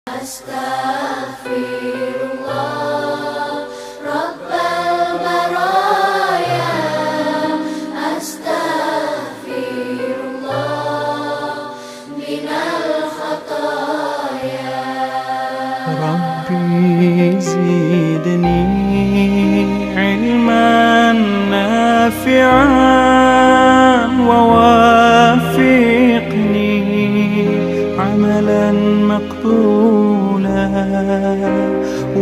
أستغفر الله رب البرايا، أستغفر الله من الخطايا. ربي زدني علما نافعا